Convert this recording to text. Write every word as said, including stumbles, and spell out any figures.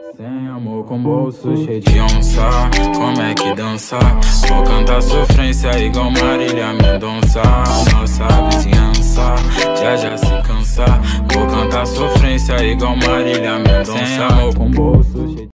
Sem amor com bolso cheio de onça, como é que dança? Vou cantar sofrência igual Marília Mendonça. Nossa vizinhança já já se cansa. Vou cantar sofrência igual Marília Mendonça. Sem amor com bolso cheio